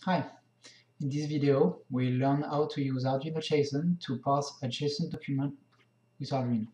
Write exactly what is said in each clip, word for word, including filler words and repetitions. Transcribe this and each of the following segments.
Hi, in this video we'll learn how to use ArduinoJson to parse a JSON document with Arduino.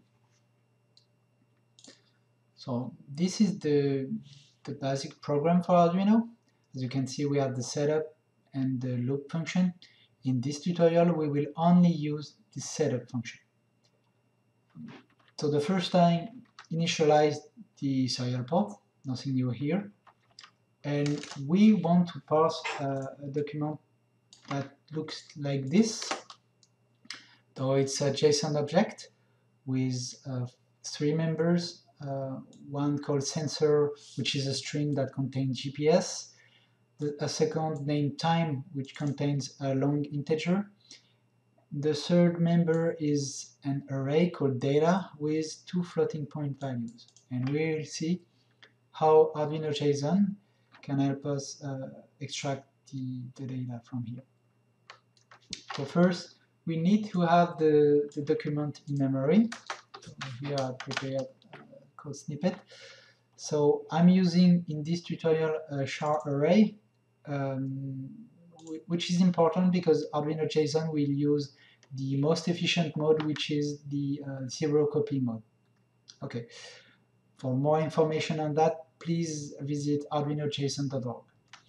So this is the, the basic program for Arduino. As you can see, we have the setup and the loop function. In this tutorial we will only use the setup function. So the first time, initialize the serial port, nothing new here. And we want to parse uh, a document that looks like this. So it's a JSON object with uh, three members, uh, one called sensor, which is a string that contains G P S, a second named time, which contains a long integer. The third member is an array called data with two floating point values. And we'll see how ArduinoJson can help us uh, extract the, the data from here. So first, we need to have the, the document in memory. So here I prepared a code snippet. So I'm using in this tutorial a char array, um, which is important because ArduinoJson will use the most efficient mode, which is the uh, zero copy mode. Okay. For more information on that, please visit arduino json dot org.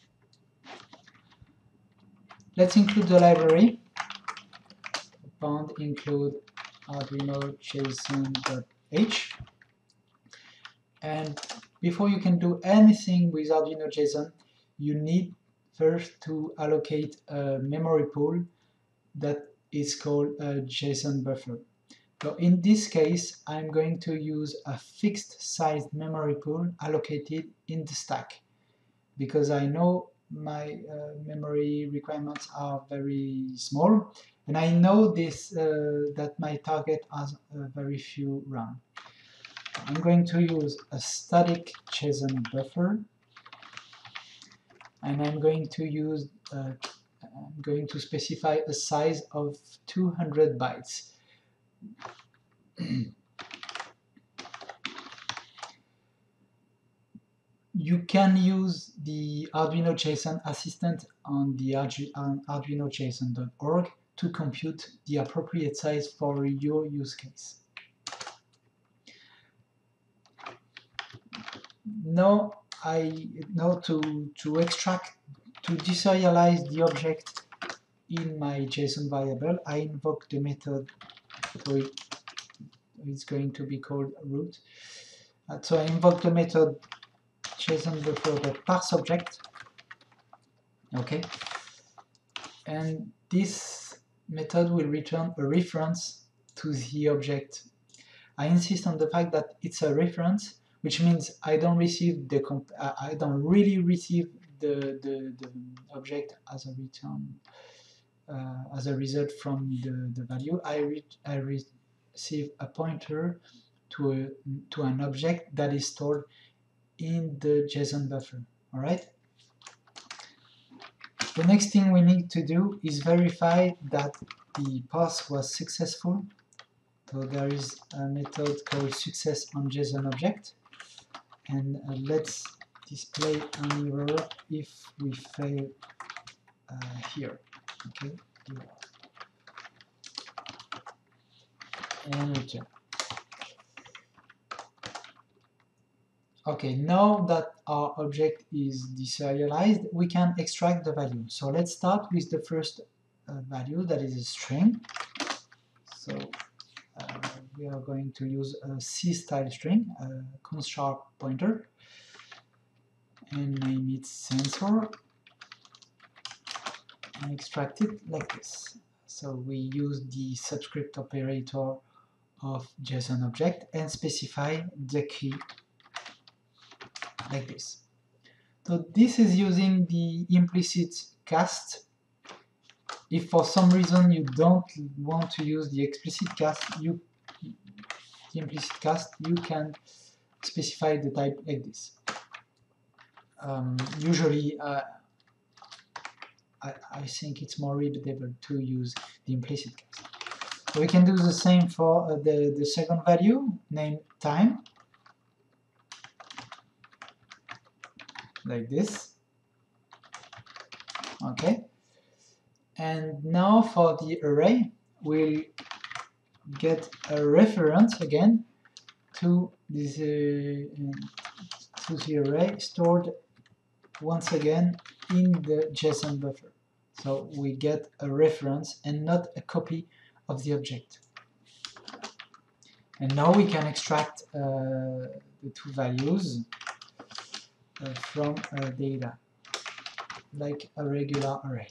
Let's include the library. Found include arduinojson.h. And before you can do anything with ArduinoJson, you need first to allocate a memory pool that is called a JSON buffer. So in this case, I'm going to use a fixed sized memory pool allocated in the stack because I know my uh, memory requirements are very small, and I know this uh, that my target has uh, very few RAM. I'm going to use a static JSON buffer, and I'm going to use uh, I'm going to specify a size of two hundred bytes. You can use the ArduinoJson assistant on the on arduino json dot org to compute the appropriate size for your use case. Now I know to to extract to deserialize the object in my JSON variable. I invoke the method, so it, it's going to be called root. Uh, so I invoke the method JSON buffer.parse object. Okay, and this method will return a reference to the object. I insist on the fact that it's a reference, which means I don't receive the comp I don't really receive the, the, the object as a return uh, as a result from the, the value. I, re I receive a pointer to a, to an object that is stored in the JSON buffer. All right. The next thing we need to do is verify that the parse was successful. So there is a method called success on JSON object, and uh, let's display an error if we fail uh, here. Okay, and return. Okay, now that our object is deserialized, we can extract the value. So let's start with the first uh, value, that is a string. So uh, we are going to use a C-style string, a const sharp pointer, and name it sensor, and extract it like this. So we use the subscript operator of JSON object and specify the key like this. So this is using the implicit cast. If for some reason you don't want to use the explicit cast, you the implicit cast, you can specify the type like this. Um, usually, uh, I, I think it's more readable to use the implicit cast. So we can do the same for uh, the, the second value, named time, like this. Okay, and now for the array, we'll get a reference again to this uh, to the array stored once again in the JSON buffer. So we get a reference and not a copy of the object. And now we can extract uh, the two values uh, from uh, data, like a regular array.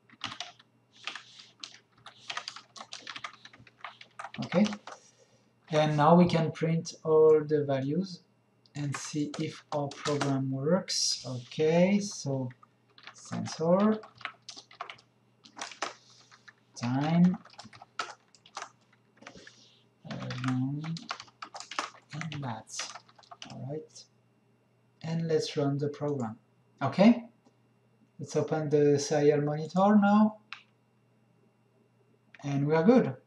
Okay, and now we can print all the values and see if our program works. Okay, so sensor time uh, and that's all right. And let's run the program. Okay, let's open the serial monitor now, and we are good.